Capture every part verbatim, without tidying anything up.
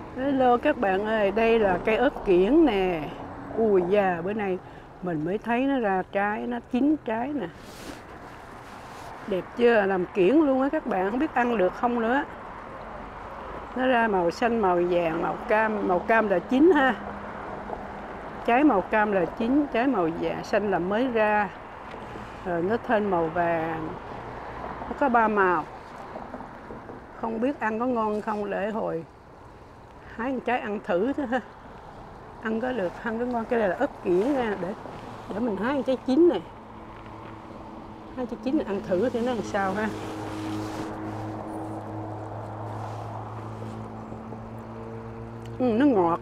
Hello các bạn ơi, đây là cây ớt kiển nè. Ui da, bữa nay mình mới thấy nó ra trái, nó chín trái nè. Đẹp chưa, làm kiển luôn á các bạn, không biết ăn được không nữa. Nó ra màu xanh, màu vàng, màu cam, màu cam là chín ha. Trái màu cam là chín, trái màu vàng, xanh là mới ra. Rồi nó thêm màu vàng. Nó có ba màu. Không biết ăn có ngon không, để hồi hái một trái ăn thử thôi ha. Ăn có được, ăn có ngon. Cái này là ớt kiển nha, để để mình hái trái chín này, hái trái chín này ăn thử thì nó làm sao ha. Ừ, nó ngọt.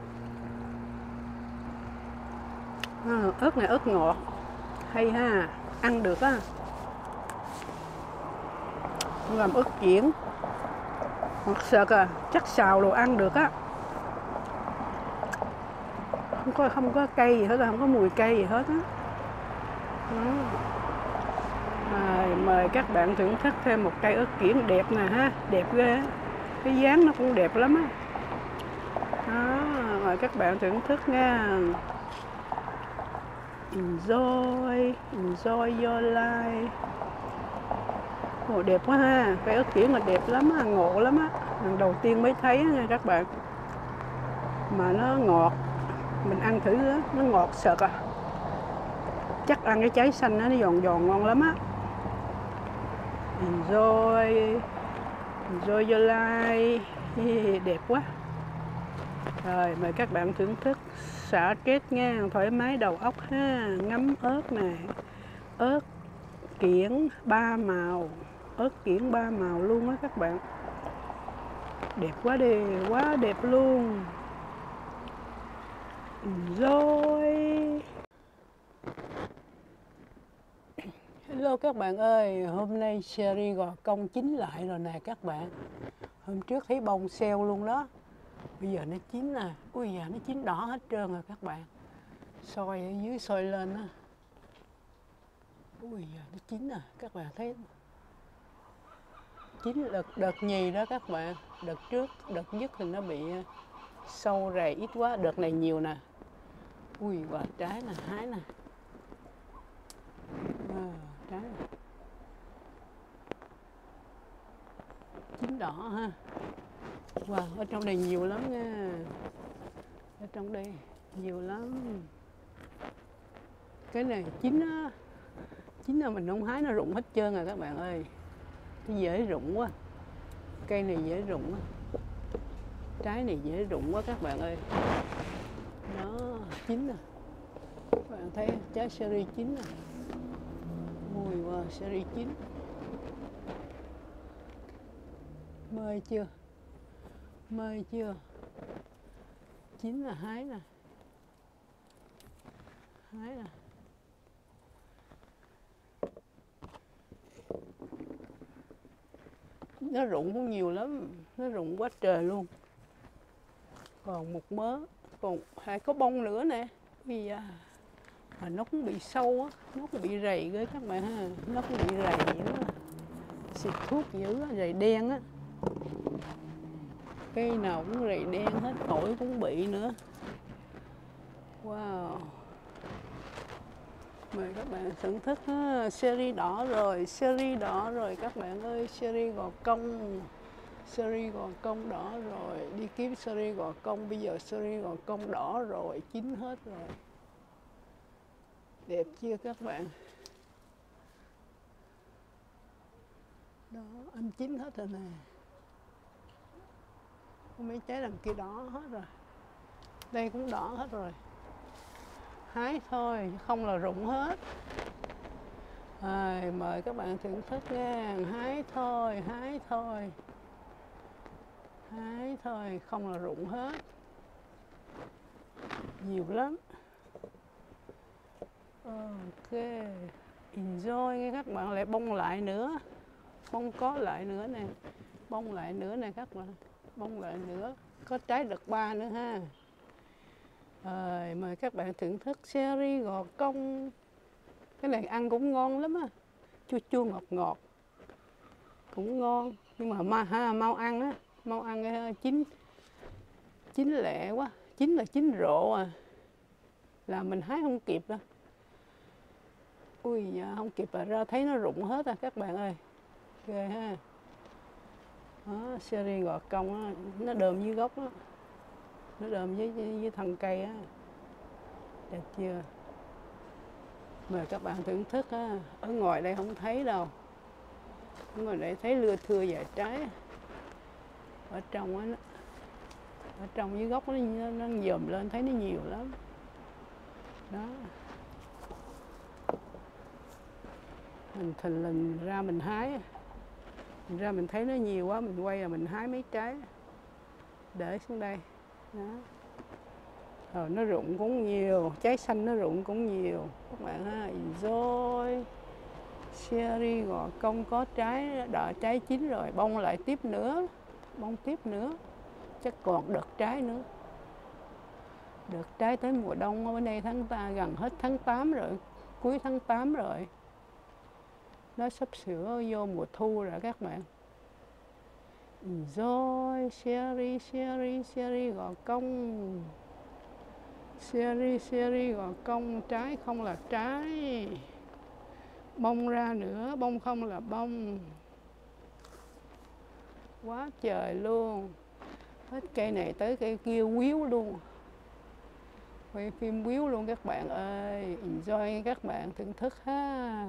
À, ớt này ớt ngọt, hay ha, ăn được á. Làm ớt kiển ngọt sợt à, chắc xào đồ ăn được á. Không có không có cây gì hết, không có mùi cây gì hết á. À, mời các bạn thưởng thức thêm một cây ớt kiển đẹp nè ha, đẹp ghê. Cái dáng nó cũng đẹp lắm á. Đó, mời các bạn thưởng thức nha. Enjoy, enjoy your life. Ồ, đẹp quá ha, cây ớt kiển là đẹp lắm á, ngộ lắm á. Lần đầu tiên mới thấy nha các bạn. Mà nó ngọt, mình ăn thử đó, nó ngọt sợt à. Chắc ăn cái trái xanh đó, nó giòn giòn ngon lắm á. Enjoy, enjoy your life. Đẹp quá. Rồi, mời các bạn thưởng thức, xả stress nha, thoải mái đầu óc ha. Ngắm ớt nè, ớt kiển ba màu, ớt kiển ba màu luôn á các bạn. Đẹp quá đi, quá đẹp luôn. Enjoy. Hello các bạn ơi, hôm nay cherry gò công chín lại rồi nè các bạn. Hôm trước thấy bông xeo luôn đó. Bây giờ nó chín nè, ui giờ nó chín đỏ hết trơn rồi các bạn. Soi ở dưới soi lên á. Ui giờ nó chín nè, các bạn thấy chín đợt đợt nhì đó các bạn. Đợt trước, đợt nhất thì nó bị sâu rầy ít quá, đợt này nhiều nè. Ui quả trái nè, hái nè. À, trái nè. Chín đỏ ha. Wow, ở trong đây nhiều lắm nha. Ở trong đây nhiều lắm. Cái này chín á, chín là mình không hái nó rụng hết trơn rồi các bạn ơi. Cái dễ rụng quá. Cây này dễ rụng quá. Trái này dễ rụng quá các bạn ơi. Đó, chín nè. Các bạn thấy trái cherry chín nè. Ui wow, cherry chín. Mời chưa? Mời chưa? Chín là hái nè. Hái nè. Nó rụng cũng nhiều lắm, nó rụng quá trời luôn. Còn một mớ, còn hai có bông nữa nè. Vì à, mà nó cũng bị sâu á, nó cũng bị rầy ghê các bạn ha, nó cũng bị rầy dữ á. Xịt thuốc dữ á, rầy đen á. Cây nào cũng rầy đen hết, ổi cũng bị nữa. Wow. Mời các bạn thưởng thức ha. Cherry đỏ rồi, cherry đỏ rồi các bạn ơi, cherry gò công. Cherry gò công đỏ rồi, đi kiếm cherry gò công, bây giờ cherry gò công đỏ rồi, chín hết rồi. Đẹp chưa các bạn? Đó, anh chín hết rồi nè. Mấy trái đằng kia đỏ hết rồi. Đây cũng đỏ hết rồi. Hái thôi, không là rụng hết. À, mời các bạn thưởng thức nha. Hái thôi, hái thôi. Hái thôi, không là rụng hết. Nhiều lắm. Ok. Enjoy nghe các bạn, lại bông lại nữa. Bông có lại nữa nè. Bông lại nữa nè các bạn. Bông lại nữa. Có trái đợt ba nữa ha. Rồi, mời các bạn thưởng thức cherry gò công. Cái này ăn cũng ngon lắm á. Chua chua ngọt ngọt. Cũng ngon. Nhưng mà ma, ha, mau ăn á. Mau ăn chín chín lẹ quá, chín là chín rộ à, là mình hái không kịp đâu. Ui dạ, không kịp là ra thấy nó rụng hết à các bạn ơi, ghê ha. Đó, seri gò công á, nó đơm dưới gốc đó, nó đơm với, với, với thân cây á, đẹp chưa? Mời các bạn thưởng thức á. Ở ngoài đây không thấy đâu, ở ngoài đây thấy lưa thưa vài trái, ở trong á, ở trong dưới gốc nó nó dòm lên thấy nó nhiều lắm đó. Mình thình lình ra mình hái, mình ra mình thấy nó nhiều quá, mình quay là mình hái mấy trái để xuống đây đó. Rồi nó rụng cũng nhiều, trái xanh nó rụng cũng nhiều các bạn ha. Rồi seri gò công có trái, đợi trái chín rồi bông lại tiếp nữa, bông tiếp nữa, chắc còn đợt trái nữa. Đợt trái tới mùa đông ở đây tháng ta gần hết tháng tám rồi, cuối tháng tám rồi, nó sắp sửa vô mùa thu rồi các bạn. Rồi seri seri seri gò công, seri seri gò công, trái không là trái, bông ra nữa, bông không là bông, quá trời luôn. Hết cây này tới cây kia quýu luôn, quay phim quýu luôn các bạn ơi. Enjoy các bạn thưởng thức ha.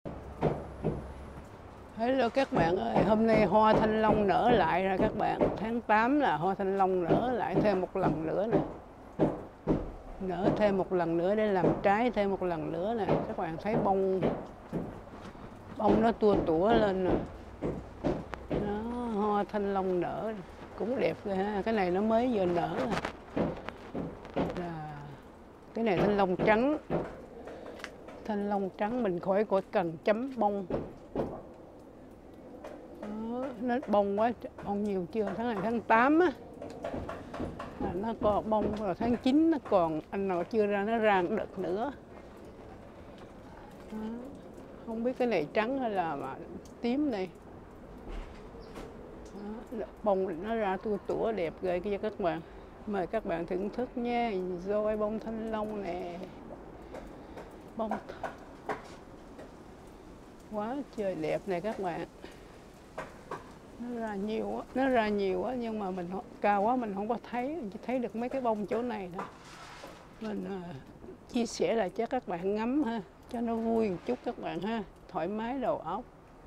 Hello các bạn ơi, hôm nay hoa thanh long nở lại rồi các bạn. Tháng tám là hoa thanh long nở lại thêm một lần nữa nè, nở thêm một lần nữa để làm trái thêm một lần nữa nè. Các bạn thấy bông bông nó tua tủa lên nè, nó hoa thanh long nở cũng đẹp rồi ha. Cái này nó mới vừa nở rồi. Là cái này thanh long trắng, thanh long trắng mình khỏi có cần chấm bông. Đó, nó bông quá, bông nhiều chưa? Tháng này tháng tám á, là nó còn bông, rồi tháng chín nó còn, anh nào chưa ra nó ra một đợt nữa. Đó, không biết cái này trắng hay là mà tím này. Đó, bông nó ra tua tủa đẹp ghê kia các bạn. Mời các bạn thưởng thức nha. Rồi bông thanh long nè, bông quá trời đẹp này các bạn. Nó ra nhiều quá, nó ra nhiều quá nhưng mà mình cao quá mình không có thấy, mình chỉ thấy được mấy cái bông chỗ này thôi. Mình uh, chia sẻ lại cho các bạn ngắm ha, cho nó vui một chút các bạn ha, thoải mái đầu óc.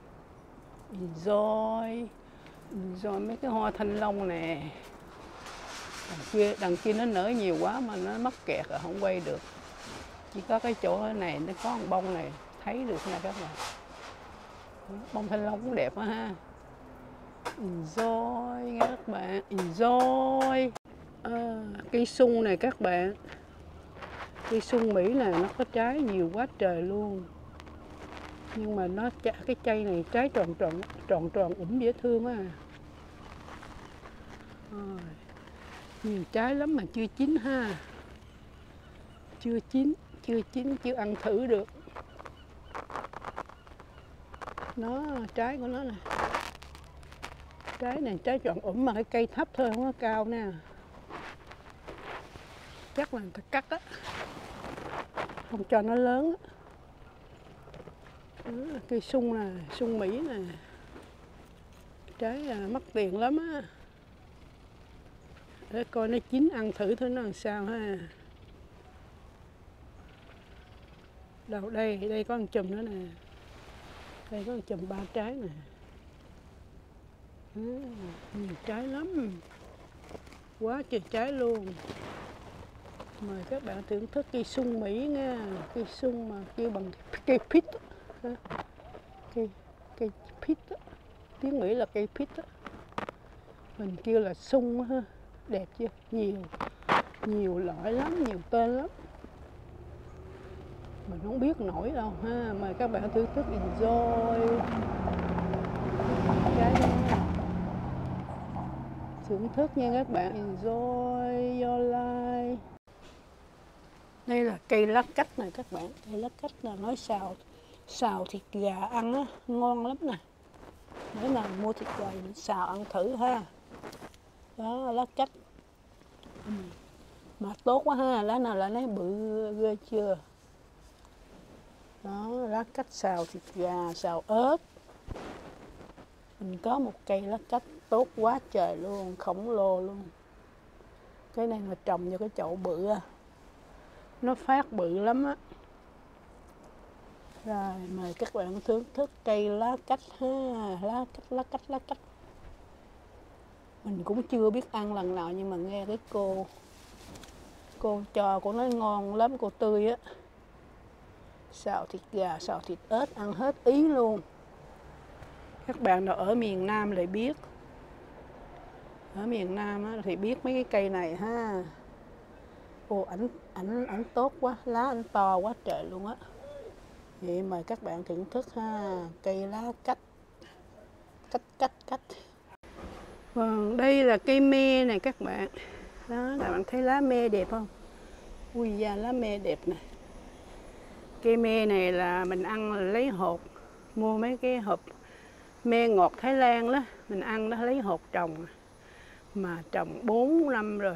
Rồi, rồi mấy cái hoa thanh long nè. Đằng kia, đằng kia nó nở nhiều quá mà nó mắc kẹt rồi không quay được. Chỉ có cái chỗ này nó có một bông này thấy được nè các bạn. Bông thanh long cũng đẹp quá ha. Enjoy nghe các bạn, enjoy. À, cây sung này các bạn, cây sung Mỹ này nó có trái nhiều quá trời luôn, nhưng mà nó cái cây này trái tròn tròn tròn tròn ủng dễ thương á. À, nhiều trái lắm mà chưa chín ha, chưa chín, chưa chín, chưa ăn thử được. Nó trái của nó nè, trái này trái tròn ủng mà cái cây thấp thôi, không có cao nè, chắc là người ta cắt á, không cho nó lớn á. Đó, cây sung nè, sung Mỹ nè, trái à, mắc tiền lắm á. Để coi nó chín ăn thử thôi nó làm sao ha. Đâu đây, đây có một chùm nữa nè, đây có một chùm ba trái nè. À, nhiều trái lắm, quá trời trái luôn. Mời các bạn thưởng thức cây sung Mỹ nha, cây sung mà kêu bằng cây pít, cây cây pít, tiếng Mỹ là cây pít, mình kêu là sung ha. Đẹp chưa? Nhiều, nhiều loại lắm, nhiều tên lắm. Mình không biết nổi đâu ha. Mời các bạn thưởng thức enjoy. Cái thưởng thức nha các bạn, enjoy your life. Đây là cây lá cách này các bạn, cây lá cách là nói xào xào thịt gà ăn á, ngon lắm nè. Nếu nào mua thịt gà mình xào ăn thử ha. Đó, lá cách Mà tốt quá ha, lá nào lá nấy bự ghê chưa. Đó, lá cách xào thịt gà, xào ớt. Mình có một cây lá cách tốt quá trời luôn, khổng lồ luôn. Cái này mà trồng vô cái chậu bự à, nó phát bự lắm á. Rồi, mời các bạn thưởng thức cây lá cách ha, lá cách, lá cách, lá cách. Mình cũng chưa biết ăn lần nào nhưng mà nghe cái cô cô cho của nó ngon lắm, cô tươi á. Xào thịt gà, xào thịt ớt ăn hết ý luôn. Các bạn nào ở miền Nam lại biết. Ở miền Nam á, thì biết mấy cái cây này ha. Ồ, ảnh ảnh ảnh tốt quá, lá ảnh to quá trời luôn á. Vậy mời các bạn thưởng thức ha, cây lá cách. Cách cách cách. Còn đây là cây me này các bạn. Đó, các bạn thấy lá me đẹp không? Ui da, lá me đẹp nè. Cây me này là mình ăn là lấy hột, mua mấy cái hộp me ngọt Thái Lan đó, mình ăn đó lấy hột trồng. Mà trồng bốn năm rồi.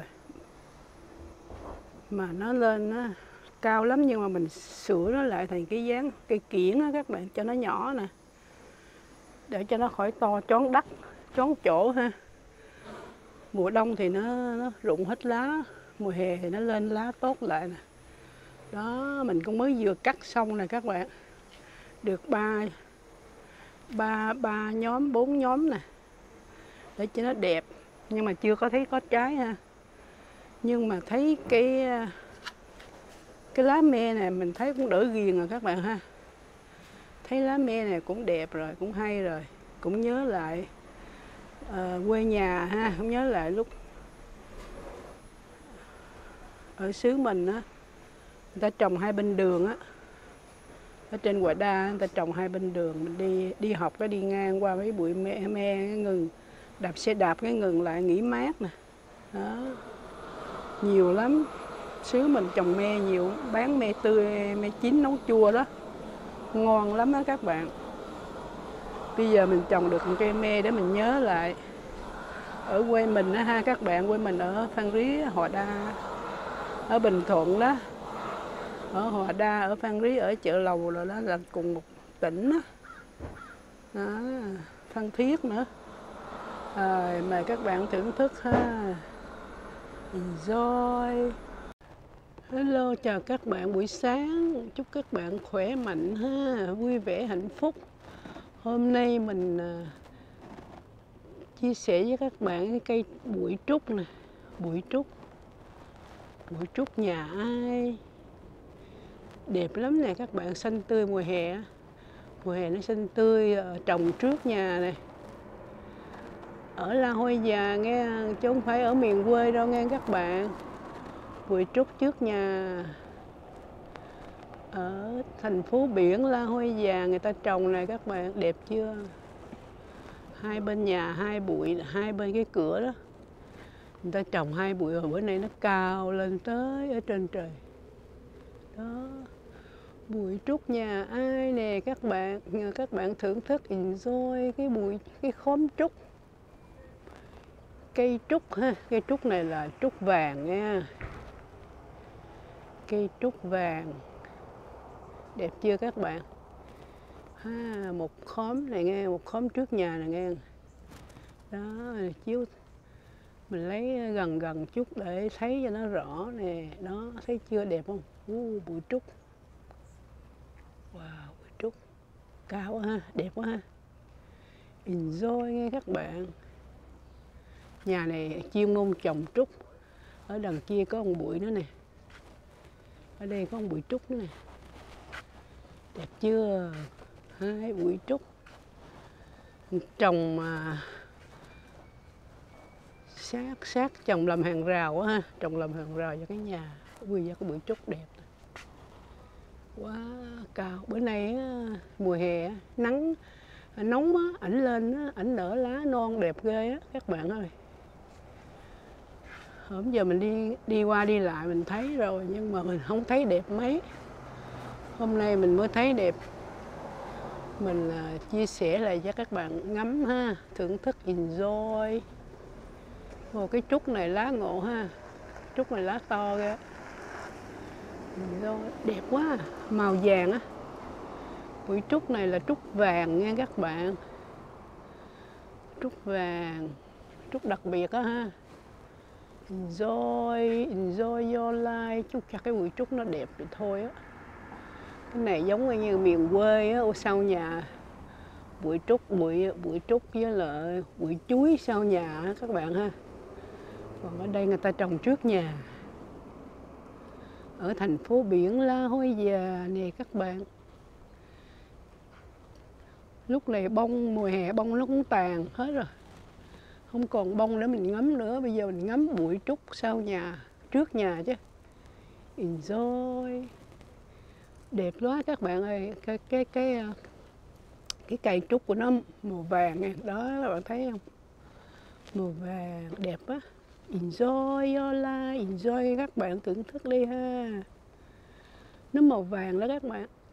Mà nó lên nó cao lắm nhưng mà mình sửa nó lại thành cái dáng cây kiển á các bạn, cho nó nhỏ nè. Để cho nó khỏi to chón đất, chón chỗ ha. Mùa đông thì nó, nó rụng hết lá, mùa hè thì nó lên lá tốt lại nè. Đó, mình cũng mới vừa cắt xong nè các bạn. Được ba ba ba nhóm, bốn nhóm nè. Để cho nó đẹp, nhưng mà chưa có thấy có trái ha. Nhưng mà thấy cái cái lá me này mình thấy cũng đỡ ghiền rồi các bạn ha. Thấy lá me này cũng đẹp rồi, cũng hay rồi. Cũng nhớ lại uh, quê nhà ha, cũng nhớ lại lúc ở xứ mình á, người ta trồng hai bên đường á. Ở trên Hòa Đa người ta trồng hai bên đường, mình đi đi học cái đi ngang qua mấy bụi me, me cái ngừng, đạp xe đạp cái ngừng lại nghỉ mát nè. Đó. Nhiều lắm. Xứ mình trồng me nhiều, bán me tươi, me chín nấu chua đó. Ngon lắm đó các bạn. Bây giờ mình trồng được một cây me để mình nhớ lại ở quê mình đó ha các bạn. Quê mình ở Phan Rí, Hòa Đa, ở Bình Thuận đó. Ở Hòa Đa, ở Phan Rí, ở Chợ Lầu rồi đó, là cùng một tỉnh đó. Đó, Phan Thiết nữa. Rồi, mời các bạn thưởng thức ha. Enjoy. Hello, chào các bạn buổi sáng. Chúc các bạn khỏe mạnh ha, vui vẻ, hạnh phúc. Hôm nay mình à, chia sẻ với các bạn cái cây bụi trúc nè. Bụi trúc. Bụi trúc nhà ai? Đẹp lắm nè các bạn, xanh tươi mùa hè. Mùa hè nó xanh tươi, trồng trước nhà này. Ở La Hoi Già nghe, chứ không phải ở miền quê đâu nghe các bạn. Bụi trúc trước nhà. Ở thành phố biển La Hoi Già người ta trồng này các bạn, đẹp chưa? Hai bên nhà hai bụi, hai bên cái cửa đó. Người ta trồng hai bụi rồi bữa nay nó cao lên tới ở trên trời. Đó. Bụi trúc nhà ai nè các bạn, nhờ các bạn thưởng thức enjoy cái bụi, cái khóm trúc. Cây trúc ha, cây trúc này là trúc vàng nha. Cây trúc vàng. Đẹp chưa các bạn? Ha, một khóm này nghe, một khóm trước nhà này nghe. Đó, chiếu mình lấy gần gần chút để thấy cho nó rõ nè. Đó, thấy chưa đẹp không? Uh, bụi trúc. Wow, bụi trúc. Cao quá ha, đẹp quá ha. Enjoy nghe các bạn. Nhà này chuyên môn trồng trúc. Ở đằng kia có một bụi nữa nè. Ở đây có một bụi trúc nữa nè. Đẹp chưa? Hai bụi trúc. Trồng mà sát sát trồng làm hàng rào á ha, trồng làm hàng rào cho cái nhà. Ui da, cái bụi trúc đẹp. Quá cao. Bữa nay mùa hè nắng nóng á, ảnh lên á, ảnh nở lá non đẹp ghê á các bạn ơi. Hôm giờ mình đi đi qua đi lại mình thấy rồi nhưng mà mình không thấy đẹp mấy. Hôm nay mình mới thấy đẹp. Mình uh, chia sẻ lại cho các bạn ngắm ha, thưởng thức enjoy. Ồ, cái trúc này lá ngộ ha. trúc này lá to kìa. Đẹp quá à. Màu vàng á. Bụi trúc này là trúc vàng nha các bạn. Trúc vàng, trúc đặc biệt á ha. Enjoy, enjoy your life. Chúc cho cái bụi trúc nó đẹp thì thôi á. Cái này giống như miền quê á, ở sau nhà bụi trúc, bụi bụi trúc với lại bụi chuối sau nhà á các bạn ha. Còn ở đây người ta trồng trước nhà. Ở thành phố biển La Hoi Già nè các bạn. Lúc này bông mùa hè bông nó cũng tàn hết rồi. Không còn bông để mình ngắm nữa. Bây giờ mình ngắm bụi trúc sau nhà, trước nhà chứ. Enjoy. Đẹp quá các bạn ơi. Cái cái cái cái cây trúc của nó màu vàng này, đó các bạn thấy không? Màu vàng đẹp á. Enjoy your life, enjoy các bạn thưởng thức đi ha. Nó màu vàng đó các bạn.